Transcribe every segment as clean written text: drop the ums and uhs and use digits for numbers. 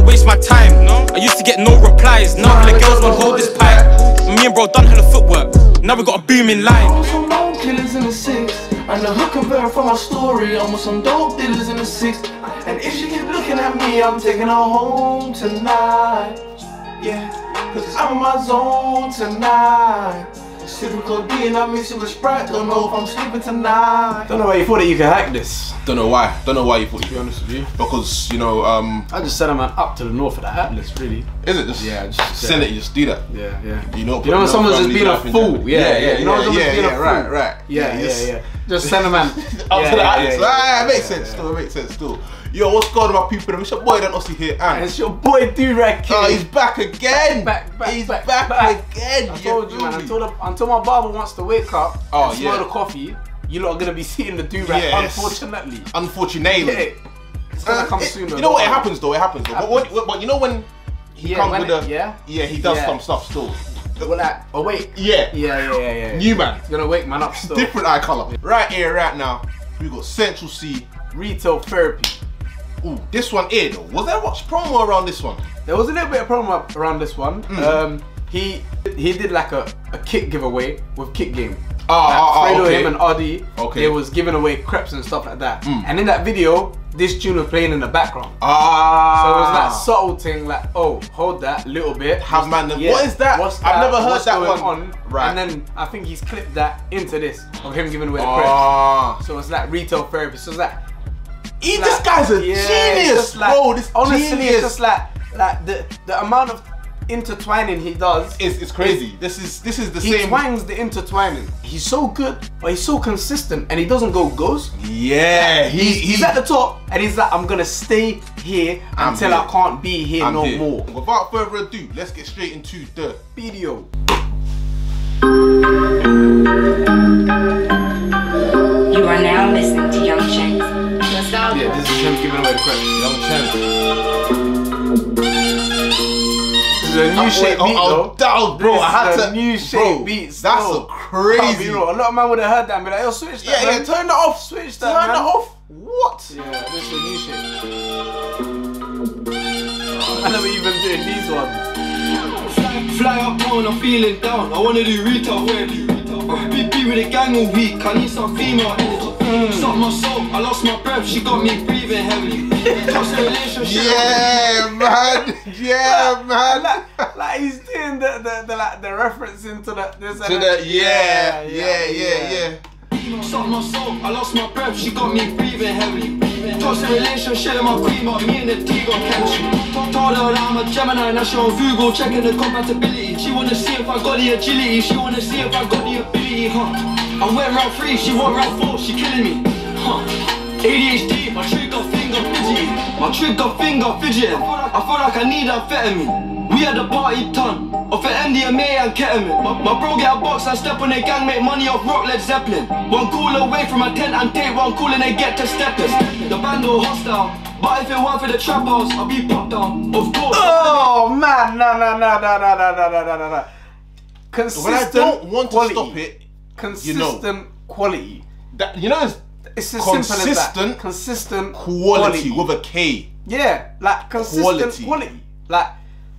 waste my time. I used to get no replies, now the girls want hold this pipe. Me and bro done hella footwork, now we got a booming line. Some known killers in the 6, and the hook can verify my story. I'm with some dope dealers in the 6, and if she keep looking at me, I'm taking her home tonight. Yeah, cause I'm in my zone tonight. Sipping codeine, I mix it with Sprite. Don't know if I'm sleeping tonight. Don't know why you thought that you could hack this. Don't know why. Don't know why you thought. To be honest with you, because you know, I just sent a man up to the north of the Atlas. Really? Is it just? Yeah, just send it. You just do that. Yeah, yeah. You know when someone's just being a fool. Yeah. You know when someone's being a fool. Right. Yeah. Just send a man up to the Atlas. It makes sense. Still, it makes sense. Still. Yo, what's going on, my people? It's your boy, Don't See here, and it's your boy, Do-Rag Kid. Oh, he's back again. He's back again. I told you, man. Until my barber wants to wake up and smell the coffee, you're not gonna be seeing the do-rag. Unfortunately. Unfortunately. It's gonna come sooner. You know what? It happens though. But you know when he comes with he does some stuff still. Well, like, awake. Yeah. New man. He's gonna wake man up still. Different eye color. Right here, right now, we got Central C Retail Therapy. Ooh, this one here though. Was there much promo around this one? There was a little bit of promo around this one. He did like a kit giveaway with Kick Game. Okay. Him and Adi. Okay. They was giving away crepes and stuff like that. And in that video, this tune was playing in the background. So it was that subtle thing, like, oh, hold that a little bit. What is that? I've never heard that one. Right. And then I think he's clipped that into this of him giving away the crepes. So it's like Retail Therapy. So it's like. This guy's a genius, bro. This honestly, genius. It's just like the amount of intertwining he does. It's crazy. This is the same. He twangs the intertwining. He's so good, but he's so consistent, and he doesn't go ghost. Yeah, he's at the top, and he's like, I'm gonna stay here until I can't be here no more. Without further ado, let's get straight into the video. You are now listening to Young Shanks. Let's go. Yeah, this is him giving away the crepes. Young Shanks. This is a new shape beat though. Bro, I had to. New shape beats. That's crazy. A lot of man would have heard that and be like, yo, switch that. Yeah, turn that off. Switch that. Turn that off. What? Yeah, this is a new shape. I never even doing these ones. Fly up town, I'm feeling down. I wanna do retail therapy. Be with a gang all week. I need some female energy. Suck my soul, I lost my breath. She got me breathing heavily. Trust a relationship. Yeah, man. Like he's doing the reference into this. Suck my soul, I lost my breath. She got me breathing heavily. Trust a relationship with my queen, but me and the T got chemistry. Told her that I'm a Gemini, now she on Google checking the compatibility. She wanna see if I got the agility. She wanna see if I got the ability, I went round 3, she went round 4, she killing me, ADHD, my trigger finger fidgety. My trigger finger fidgeting. I feel like I need amphetamine. We had a party ton of the MDMA and ketamine. My bro get a box and step on their gang, make money off rock Led Zeppelin. One call away from a tent and take one call and they get to steppers. The band all hostile, but if it weren't for the trap house, I'll be popped down, of course. Oh man, no. Consistent when I don't want quality. to stop it, Consistent quality. That it's as simple as that. Consistent quality with a K. Yeah, like consistent quality. Like,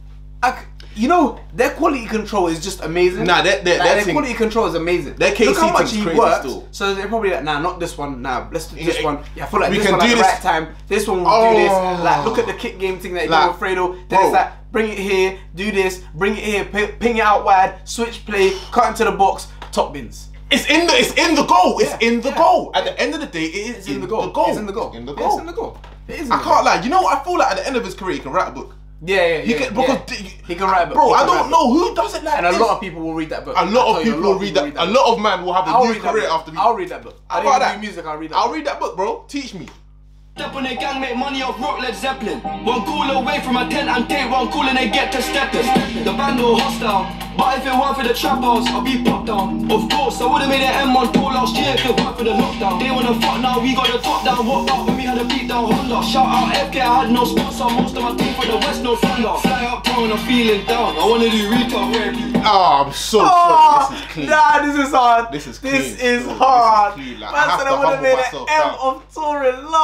their quality control is just amazing. Nah, their quality control is amazing. Their KC Look how much he works. Still. So they're probably like, nah, not this one. Nah, let's do this one. Yeah, I feel like we this can one do at the this. right time. This one will do this. Like, look at the Kick Game thing that he did with Fredo. Then it's like, bring it here, do this, bring it here, ping it out wide, switch play, cut into the box, top bins. It's in the goal. It's in the goal. At the end of the day, it is in the goal. It's in the goal. In the goal. It's in the goal. It is. I can't lie. You know what? I feel like at the end of his career, he can write a book. Yeah. He can write a book. Bro, I don't know who does it like and this. a lot of people will read that book. A lot of people will read that. A lot of men will have a new career after me. I'll read that book. I don't do music. I'll read that. I'll read that book, bro. Teach me. Step on their gang, make money off rock Led Zeppelin. One call away from a tent and take one call and they get to steppers. The band all hostile, but if it weren't for the trap house, I'll be popped down. Of course, I would've made an M1 tour last year if it weren't for the lockdown. They wanna fuck now, we got the top down. What about when we had a beat down Honda? Shout out FK, I had no sponsor, most of my team for the West, no thunder. Fly up town, I'm feeling down, I wanna do retail therapy. Oh, I'm so sorry, this is clean. Nah, this is hard. This is clean. This is hard. This is clean. Like, I said I would have made an M of touring last year.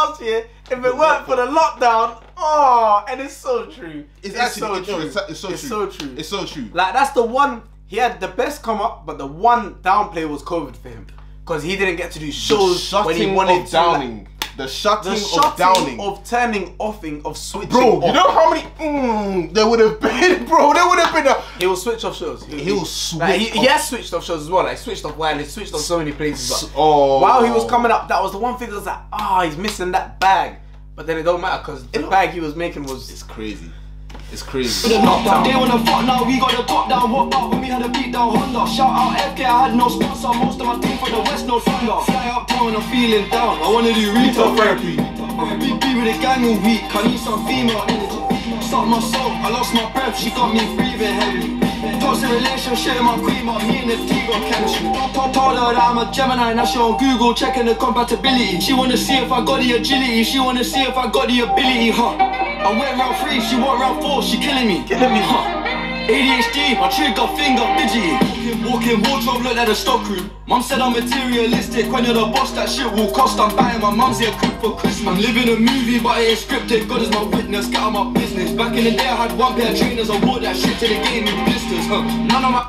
if it weren't for the lockdown, and it's so true. It's so true. It's so true. It's so true. Like that's the one. He had the best come up, but the one downplay was COVID for him because he didn't get to do shows when he wanted to. Downing. The shutting of Downing. Of turning offing, of switching bro, off. you know how many there would have been, bro? There would have been a... He will switch off shows. He will switch like, he off. has switched off shows as well. Like switched off Wireless, switched off so many places. But Oh. while he was coming up, that was the one thing that was like, he's missing that bag. But then it don't matter because the bag he was making was... It's crazy. It's crazy. The lockdown, they wanna fuck now, we got the top down. What about when we had a beat down Honda? Shout out FK, I had no sponsor. Most of my team for the West, no thunder. Fly up town, I'm feeling down. I wanna do retail therapy. Be with the gang all week, I need some female energy. Suck my soul, I lost my breath, she got me breathing heavily. Toxic relationship, my queen, but me and the T got chemistry. Told her that I'm a Gemini, now she on Google checking the compatibility. She wanna see if I got the agility, she wanna see if I got the ability, I went round 3, she went round 4, she killing me, ADHD, my trigger finger fidgety. Walking wardrobe look like a stock room. Mum said I'm materialistic, when you're the boss that shit will cost. I'm buying my mum's ear coupe for Christmas. I'm living a movie but it ain't scripted, God is my witness, get out my business. Back in the day I had one pair of trainers, I wore that shit to the game in blisters, None of my...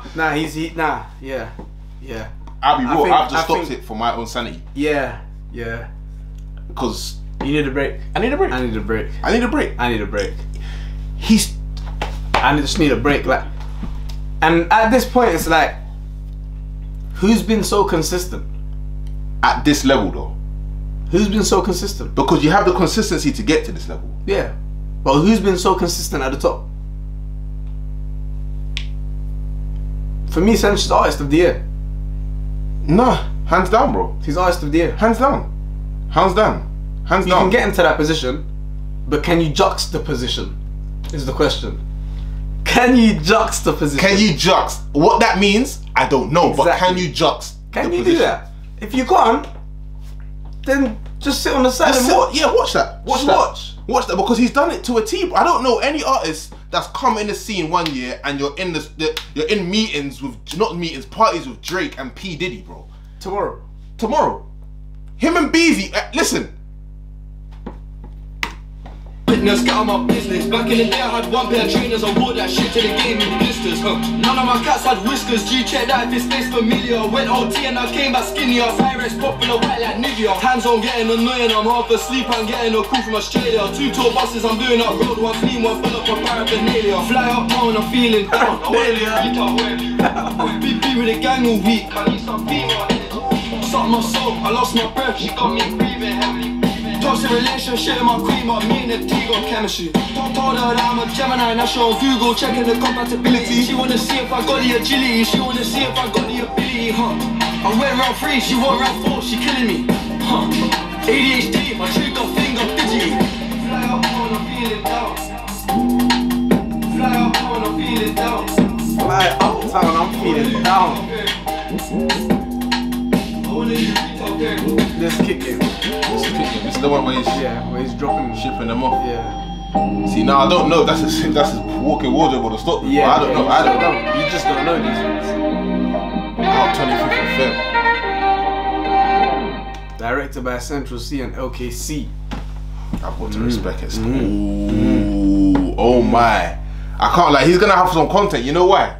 Yeah. I'll be real, I've just stopped it for my own sanity. Yeah. Because... You need a break. I need a break. I just need a break, like, and at this point it's like, who's been so consistent? At this level though. Who's been so consistent? Because you have the consistency to get to this level. Yeah, but who's been so consistent at the top? For me, Sanchez artist of the year. Nah, hands down, bro. He's artist of the year. Hands down. You can get into that position, but can you juxtaposition? Is the question. Can you juxtaposition? What that means, I don't know. Exactly. But can you juxt? Can you do that? If you can't, then just sit on the side and watch. Yeah, watch that. Watch that because he's done it to a T. I don't know any artist that's come in the scene one year and you're in meetings with parties with Drake and P Diddy, bro. Tomorrow, him and Beezy. Listen. Witness, get out my business. Back in the day I had one pair of trainers, I wore that shit to the game in blisters, None of my cats had whiskers, G-check that if it stays familiar. Went OT and I came back skinnier. Cyrex popular white like Nivea. Hands on getting annoying, I'm half asleep, I'm getting a call from Australia. 2 tour buses, I'm doing up road, one clean, one full up of paraphernalia. Fly up town, I'm feeling down. I wanna be with the gang all week, I need some female energy. Suck my soul, I lost my breath, she got me breathing heavily. Toxic relationship, my queen, but me and the T got chemistry. Told her that I'm a Gemini, now she on Google checking the compatibility. She wanna see if I got the agility, she wanna see if I got the ability, I went round 3, she went round 4, she killing me, ADHD, my trigger finger fidgety. Fly up on, I'm feeling down. Fly uptown, I'm feeling down. This kicking. This is the one where he's dropping, shipping them off. Yeah. See, now I don't know. That's his walking wardrobe or the stock. Yeah. I don't know. You just don't know these things. Out 25th of Feb. Directed by Central C and LKC. I've got to respect it. Ooh, oh my! I can't lie. He's gonna have some content. You know why?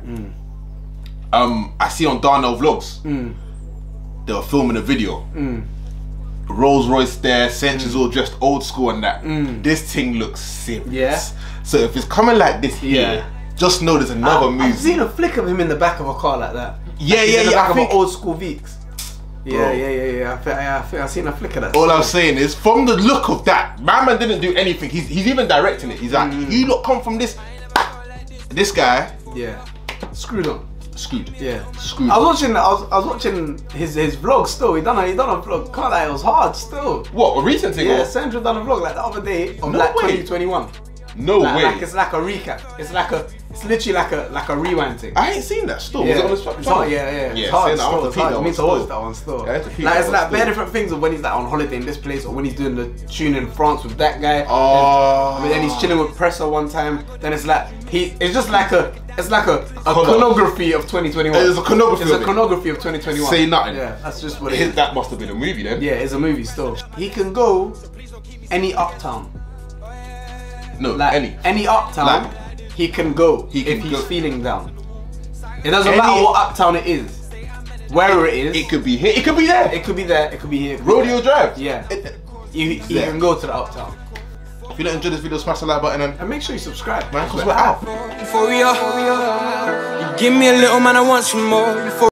I see on Darnell Vlogs. They were filming a video. Rolls Royce there, Sanchez all dressed old school and that. This thing looks serious. Yeah. So if it's coming like this here, just know there's another move. I've seen a flick of him in the back of a car like that. Yeah. In the back I of think an old school Veeks. Yeah. I think I've seen a flick of that. all I'm saying is, from the look of that, my man didn't do anything. He's even directing it. He's like, you lot come from this guy. Yeah. Screwed on. Screwed. Yeah. Screwed. I was watching his vlog still. He done a vlog. Can't lie, it was hard still. What, a recent thing? Yeah, Central done a vlog like the other day of No way. 2021. No way. Like it's like a recap. It's like literally like a rewind thing. I ain't seen that still. Yeah, Was it on the it's hard, yeah. It's hard saying that, I still. have to It's peep hard. that You one need to watch still. that one still. Yeah, I have to peep Like that it's one like still. bare different things of when he's like on holiday in this place or when he's doing the tune in France with that guy. Oh. And then he's chilling with Presser one time. Then it's like it's just like a iconography of 2021. It's a iconography It's a of it. iconography of 2021. Say nothing. Yeah, that's just what it is. That must have been a movie then. Yeah, it's a movie still. He can go any uptown. No, Like any uptown, Like, he can go he can if he's go. feeling down. It doesn't Any- matter what uptown it is. Wherever it is. It could be here. It could be there. It could be there, it could be here. it could be Rodeo there. Drive. Yeah. You there. can go to the uptown. If you don't enjoy this video, smash the like button And make sure you subscribe, man, because we're out. For real, you give me a little man, I want some more.